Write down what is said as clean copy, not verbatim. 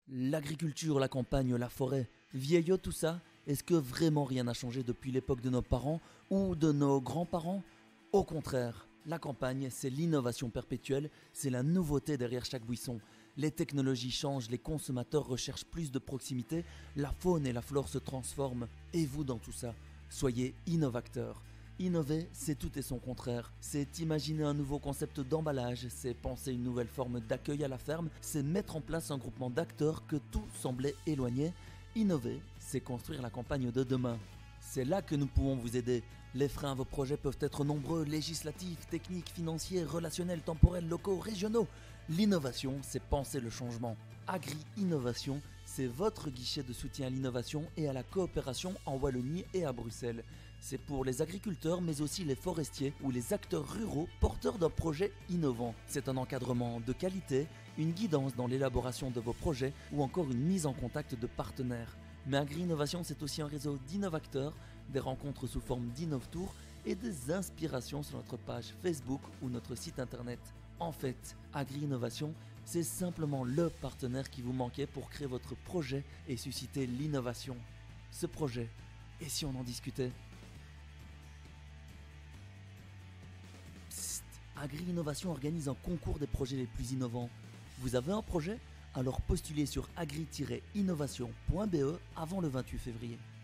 L'agriculture, la campagne, la forêt, vieillot tout ça, est-ce que vraiment rien n'a changé depuis l'époque de nos parents ou de nos grands-parents? Au contraire, la campagne, c'est l'innovation perpétuelle, c'est la nouveauté derrière chaque buisson. Les technologies changent, les consommateurs recherchent plus de proximité, la faune et la flore se transforment. Et vous dans tout ça, soyez innovateurs. Innover, c'est tout et son contraire. C'est imaginer un nouveau concept d'emballage, c'est penser une nouvelle forme d'accueil à la ferme, c'est mettre en place un groupement d'acteurs que tout semblait éloigné. Innover, c'est construire la campagne de demain. C'est là que nous pouvons vous aider. Les freins à vos projets peuvent être nombreux, législatifs, techniques, financiers, relationnels, temporels, locaux, régionaux. L'innovation, c'est penser le changement. Agri-Innovation, c'est votre guichet de soutien à l'innovation et à la coopération en Wallonie et à Bruxelles. C'est pour les agriculteurs mais aussi les forestiers ou les acteurs ruraux porteurs d'un projet innovant. C'est un encadrement de qualité, une guidance dans l'élaboration de vos projets ou encore une mise en contact de partenaires. Mais Agri-Innovation, c'est aussi un réseau d'innovateurs, des rencontres sous forme d'InnovTour et des inspirations sur notre page Facebook ou notre site internet. En fait, Agri-Innovation, c'est simplement le partenaire qui vous manquait pour créer votre projet et susciter l'innovation. Ce projet, et si on en discutait? Psst, Agri-Innovation organise un concours des projets les plus innovants. Vous avez un projet? Alors postulez sur agri-innovation.be avant le 28 février.